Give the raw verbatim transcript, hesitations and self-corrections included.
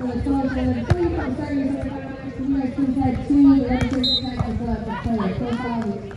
for the total three from thirty, so we had two, had two, eleven, thirty, so the player, profile.